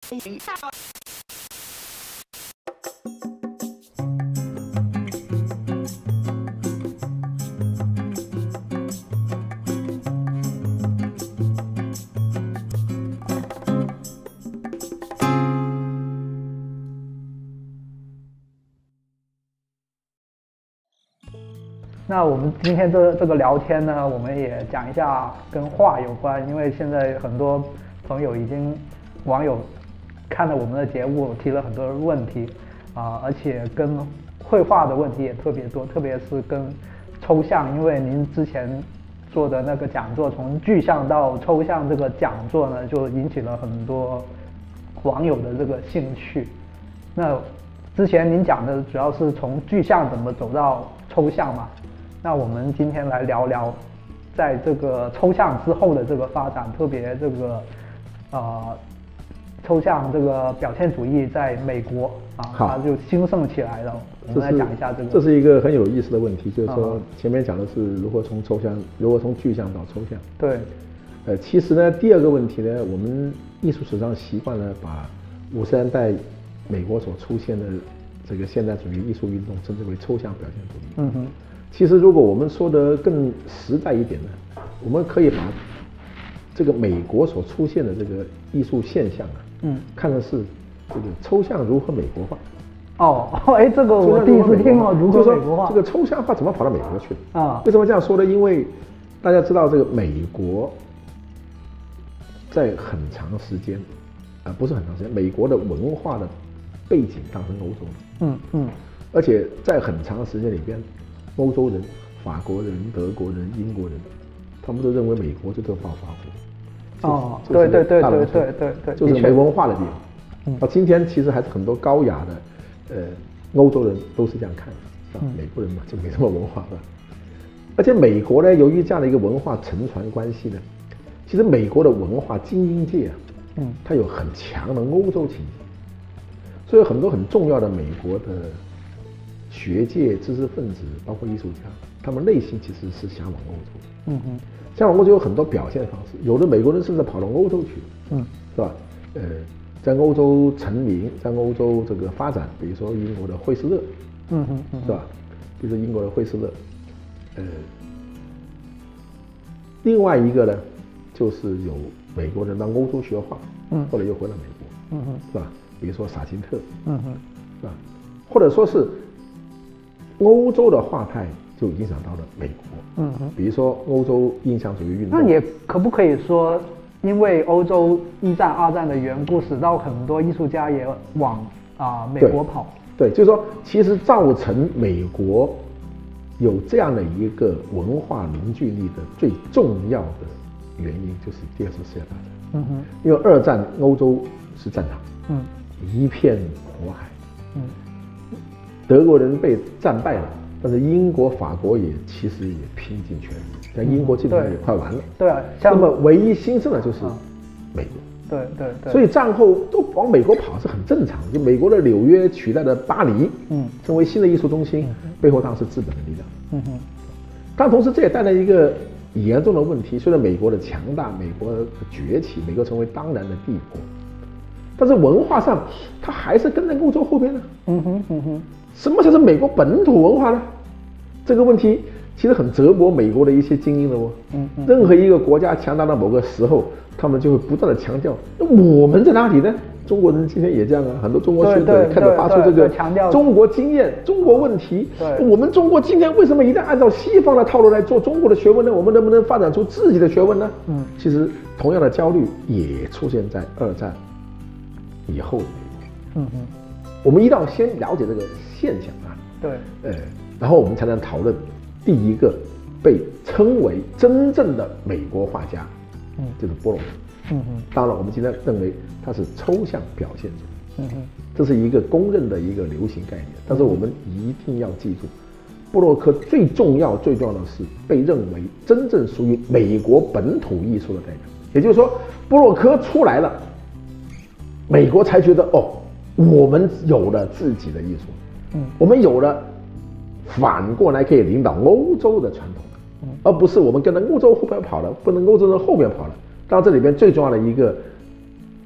那我们今天这个聊天呢，我们也讲一下跟画有关，因为现在很多网友看了我们的节目，提了很多问题而且跟绘画的问题也特别多，特别是跟抽象，因为您之前做的那个讲座，从具象到抽象这个讲座呢，就引起了很多网友的这个兴趣。那之前您讲的主要是从具象怎么走到抽象嘛？那我们今天来聊聊，在这个抽象之后的这个发展，特别这个抽象这个表现主义在美国它就兴盛起来了。我们来讲一下这个。 这是一个很有意思的问题，就是说前面讲的是如何从具象到抽象。 对。 其实呢，第二个问题呢，我们艺术史上习惯了把50年代美国所出现的这个现代主义艺术运动称之为抽象表现主义。 嗯哼。 其实如果我们说的更实在一点呢，我们可以把这个美国所出现的这个艺术现象看的是这个抽象如何美国化。 这个我第一次听哦，如何美国化？ 这个抽象化怎么跑到美国去了？为什么这样说呢？因为大家知道这个美国在很长时间不是很长时间，美国的文化的背景当成欧洲的。而且在很长时间里边，欧洲人、法国人、德国人、英国人，他们都认为美国就是暴发户。 对， 就是没文化的地方。到今天其实还是很多高雅的欧洲人都是这样看的，美国人嘛就没什么文化了。而且美国呢，由于这样的一个文化承传关系呢，其实美国的文化精英界它有很强的欧洲情节，所以很多很重要的美国的学界知识分子，包括艺术家，他们内心其实是向往欧洲。向往欧洲有很多表现方式，有的美国人甚至跑到欧洲去，是吧？在欧洲成名，在欧洲这个发展，比如说英国的惠斯勒，是吧？比如说英国的惠斯勒，另外一个呢，就是有美国人到欧洲学画，后来又回到美国，是吧？比如说萨钦特，是吧？或者说是欧洲的画派就影响到了美国，比如说欧洲印象主义运动。 那也可不可以说，因为欧洲1战、2战的缘故，使到很多艺术家也往美国跑？ 对，就是说，其实造成美国有这样的一个文化凝聚力的最重要的原因，就是第2次世界大战。因为2战欧洲是战场，一片火海，德国人被战败了，但是英国、法国其实也拼尽全力，像英国基本上也快完了。 对啊， 那么唯一兴盛的就是美国。 对。 所以战后都往美国跑是很正常的。就美国的纽约取代了巴黎，成为新的艺术中心，背后当然是资本的力量。但同时这也带来一个严重的问题：虽然美国的强大、美国的崛起、美国成为当然的帝国，但是文化上它还是跟在欧洲后边呢。什么才是美国本土文化呢？这个问题其实很折磨美国的一些精英的哦。任何一个国家强大到某个时候，他们就会不断的强调，那我们在哪里呢？中国人今天也这样啊，很多中国学者开始发出这个中国经验、中国问题。我们中国今天为什么一定按照西方的套路来做中国的学问呢？我们能不能发展出自己的学问呢？其实同样的焦虑也出现在2战以后的美国。我们一定要先了解这个现象啊。 对。 然后我们才能讨论第一个被称为真正的美国画家，就是波洛克。当然我们今天认为他是抽象表现主义，这是一个公认的一个流行概念。但是我们一定要记住，波洛克最重要的是被认为真正属于美国本土艺术的代表。也就是说，波洛克出来了，美国才觉得我们有了自己的艺术，我们有了反过来可以领导欧洲的传统，而不是我们跟着欧洲后边跑了，不能欧洲人后面跑了。当然这里边最重要的一个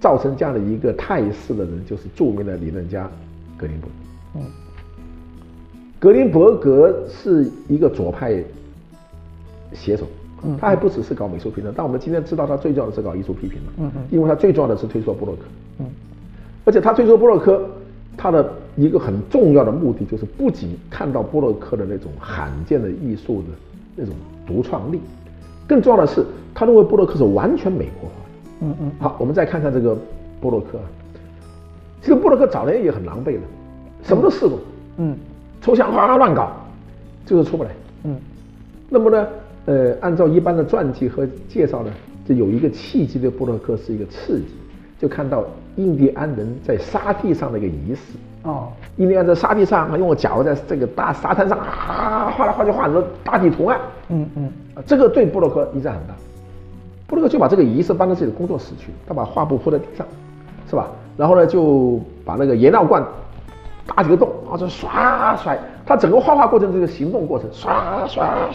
造成这样的一个态势的人，就是著名的理论家格林伯格。格林伯格是一个左派写手，他还不只是搞美术评论，但我们今天知道他最重要的是搞艺术批评了，因为他最重要的是推出了波洛克，而且他推出波洛克，他的一个很重要的目的就是不仅看到波洛克的那种罕见的艺术的那种独创力，更重要的是他认为波洛克是完全美国化的。好，我们再看看这个波洛克，其实波洛克早年也很狼狈的，什么都试过，抽象画乱搞，就是出不来。那么呢，按照一般的传记和介绍呢，就有一个契机对波洛克是一个刺激，就看到印第安人在沙地上的一个仪式。印第安在沙地上用脚在这个大沙滩上画来画去画很多大地图案。这个对波洛克影响很大。波洛克就把这个仪式搬到自己的工作室去，他把画布铺在地上，是吧？然后呢，就把那个颜料罐打几个洞，然后就刷甩，他整个画画过程这个行动过程，刷，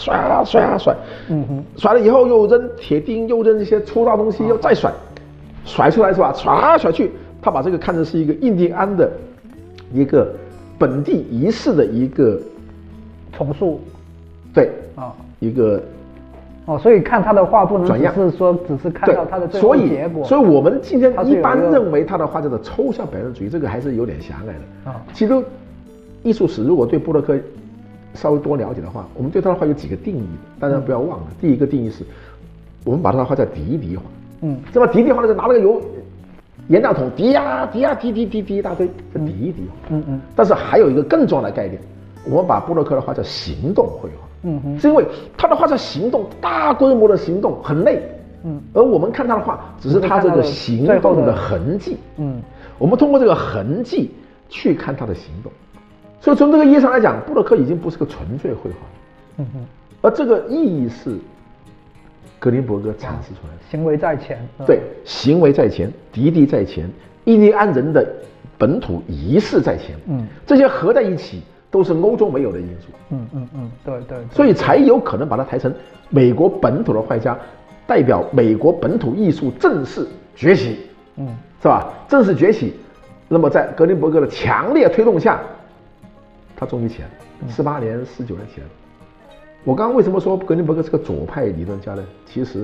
甩了以后又扔铁钉，又扔一些粗糙东西，又再甩出来是吧？甩去，他把这个看成是一个印第安的一个本地仪式的一个重塑， 对一个。 所以看他的画不能只是说只是看到他的最后结果。 所以我们今天一般认为他的画叫做抽象表现主义，这个还是有点狭隘的。其实艺术史如果对波洛克稍微多了解的话，我们对他的画有几个定义，大家不要忘了。第一个定义是，我们把他的画叫滴滴画。这么滴滴画呢，就拿了个颜料桶滴一大堆，这滴滴画。但是还有一个更重要的概念，我们把波洛克的画叫行动绘画。是因为他的画叫行动，大规模的行动很累，而我们看他的画只是他这个行动的痕迹，我们通过这个痕迹去看他的行动，所以从这个意义上来讲，波洛克已经不是个纯粹绘画，而这个意义是格林伯格阐释出来的， 行为在前， 对，行为在前，滴滴在前，印第安人的本土仪式在前，这些合在一起。都是欧洲没有的因素， 对， 所以才有可能把它抬成美国本土的画家，代表美国本土艺术正式崛起，是吧？正式崛起，那么在格林伯格的强烈推动下，他终于起来了，18年、19年起来了。我刚刚为什么说格林伯格是个左派理论家呢？其实，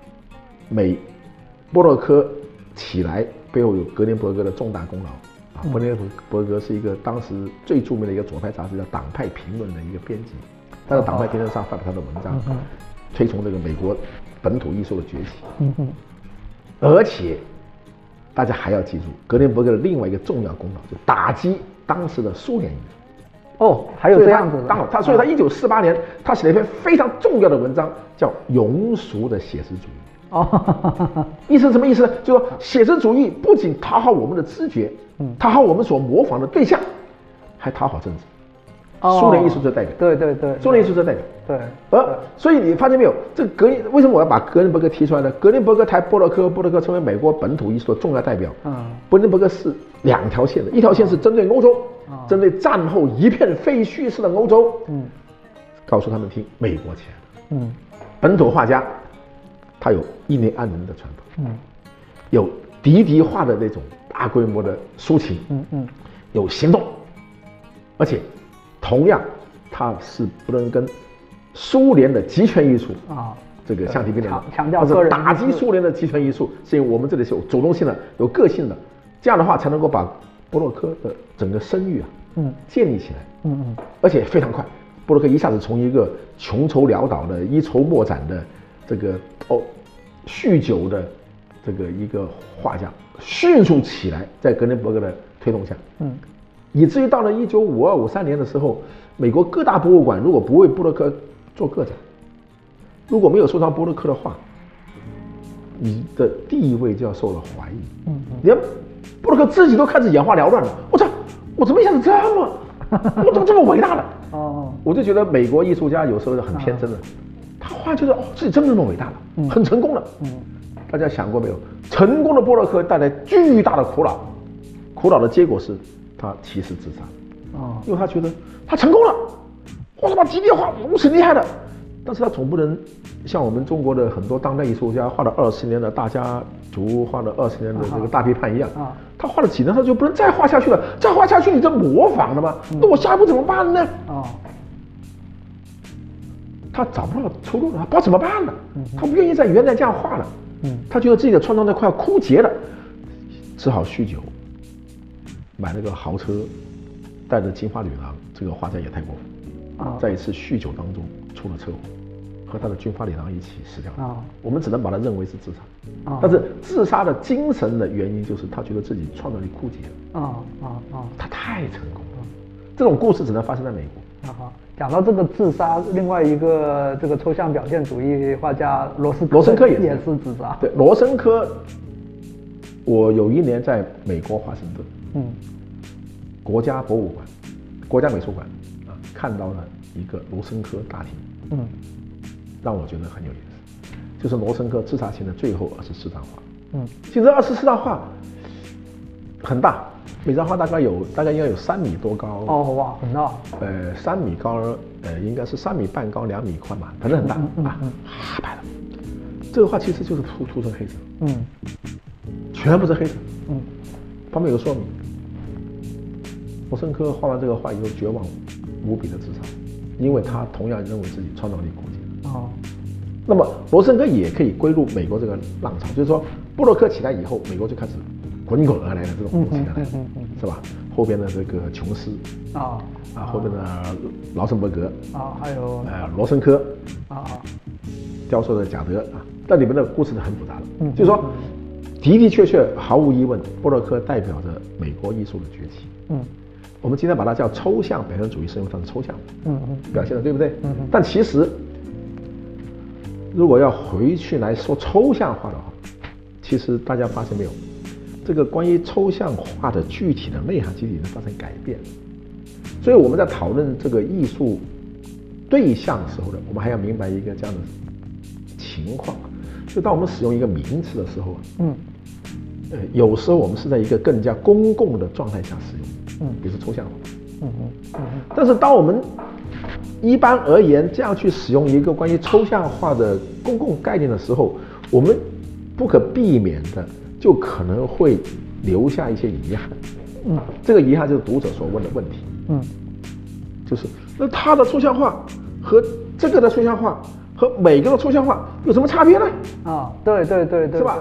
波洛克起来背后有格林伯格的重大功劳。格林伯格是一个当时最著名的一个左派杂志叫《党派评论》的一个编辑，他在《党派评论》上发表他的文章，推崇这个美国本土艺术的崛起。而且大家还要记住，格林伯格的另外一个重要功劳，就打击当时的苏联艺术。 还有这样子的。所以他1948年，他写了一篇非常重要的文章，叫《庸俗的写实主义》。意思是什么意思呢？就是说，写实主义不仅讨好我们的知觉，讨好我们所模仿的对象，还讨好政治。苏联艺术的代表， 对， 苏联艺术的代表， 对。 所以你发现没有，这个为什么我要把格林伯格提出来呢？格林伯格抬波洛克成为美国本土艺术的重要代表。格林伯格是两条线的，一条线是针对欧洲，针对战后一片废墟式的欧洲，告诉他们听，美国起来了。本土画家。他有印第安人的传统，有滴滴画的那种大规模的抒情，有行动，而且同样他是不能跟苏联的极权艺术这个相提并论的， 强调个人， 打击苏联的极权艺术，是因为我们这里是有主动性的、有个性的，这样的话才能够把波洛克的整个声誉建立起来，而且非常快，波洛克一下子从一个穷愁潦倒的、一筹莫展的这个酗酒的这个一个画家，迅速起来，在格林伯格的推动下，以至于到了1952、53年的时候，美国各大博物馆如果不为波洛克做个展，如果没有收藏波洛克的画，你的地位就要受到怀疑。连波洛克自己都开始眼花缭乱了，我操，我怎么一下子我怎么这么伟大了？我就觉得美国艺术家有时候是很天真的。他画就是自己真的那么伟大了，很成功了。大家想过没有？成功的波洛克带来巨大的苦恼的结果是他其实自杀。因为他觉得他成功了，我他妈滴滴画如此厉害的， 但是他总不能像我们中国的很多当代艺术家画了20年的大家族，画了20年的这个大批判一样，他画了几年他就不能再画下去了，再画下去你这模仿了吗？那我下一步怎么办呢？他找不到出路了，他不知道怎么办了，他不愿意在原来这样画了，他觉得自己的创造力快要枯竭了，只好酗酒，买了个豪车，带着金发女郎，这个画家也太过分，在一次酗酒当中出了车祸，和他的金发女郎一起死掉了。我们只能把他认为是自杀，但是自杀的精神的原因就是他觉得自己创造力枯竭了。他太成功了，这种故事只能发生在美国。 讲到这个自杀，另外一个这个抽象表现主义画家罗森科也是自杀。 对，罗森科，我有一年在美国华盛顿，国家博物馆、国家美术馆看到了一个罗森科大厅，让我觉得很有意思，就是罗森科自杀前的最后24张画。其实24张画很大。每张画大概应该有3米多高。 哇，很大。 3米高，应该是3米半高，2米宽吧，反正很大白的。这个画其实就是涂成黑色，全部是黑色。旁边有个说明，罗森科画完这个画以后绝望无比的自杀，因为他同样认为自己创造力枯竭。那么罗森科也可以归入美国这个浪潮，就是说布洛克起来以后，美国就开始滚滚而来的这种东西来，是吧？后边的这个琼斯后边的劳森伯格还有罗森科雕塑的贾德这里面的故事是很复杂的。就是说，的确毫无疑问，布洛克代表着美国艺术的崛起。我们今天把它叫抽象表现主义，是因为它是抽象表现的，对不对？但其实，如果要回去来说抽象化的话，其实大家发现没有？这个关于抽象化的具体的内涵其实已经发生改变，所以我们在讨论这个艺术对象的时候呢，我们还要明白一个这样的情况，就当我们使用一个名词的时候有时候我们是在一个更加公共的状态下使用，比如说抽象化，但是当我们一般而言这样去使用一个关于抽象化的公共概念的时候，我们不可避免的就可能会留下一些遗憾。这个遗憾就是读者所问的问题。就是那他的抽象化和这个的抽象化和每个的抽象化有什么差别呢？ 对， 是吧？